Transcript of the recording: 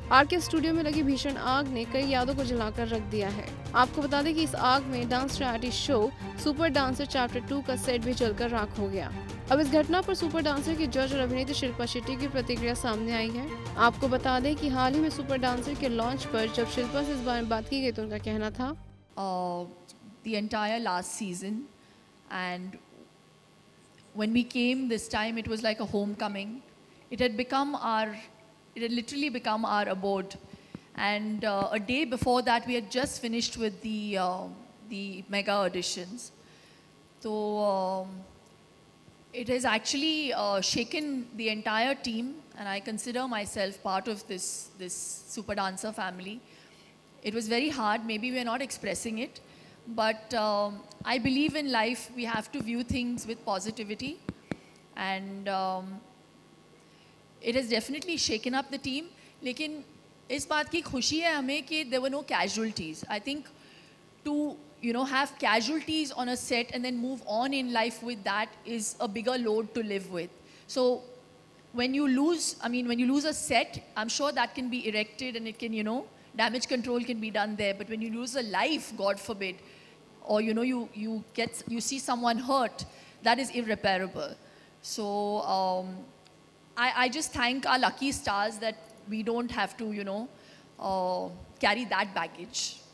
Are के studio में लगी भीषण आग ने कई यादों को जलाकर रख दिया है। आपको बता दें कि इस आग में dance reality show super dancer chapter 2 का सेट भी जलकर राख हो गया। अब इस घटना पर सुपर डांसर की जज और अभिनेत्री शिल्पा शेट्टी की प्रतिक्रिया सामने आई है। आपको बता दें कि हाल ही में सुपर डांसर के लॉन्च पर जब शिल्पा से इस बारे में बात की गई तो उनका कहना था, the entire last season, and when we came this time, it was like a homecoming. It had literally become our abode. And a day before that, we had just finished with the mega auditions. So it has actually shaken the entire team, and I consider myself part of this super dancer family. It was very hard. Maybe we're not expressing it, but I believe in life we have to view things with positivity, and it has definitely shaken up the team. लेकिन इस बात की खुशी है हमें कि there were no casualties. I think to have casualties on a set and then move on in life with that is a bigger load to live with. So when you lose a set, I'm sure that can be erected and it can, damage control can be done there. But when you lose a life, God forbid, or you see someone hurt, that is irreparable. So I just thank our lucky stars that we don't have to carry that baggage.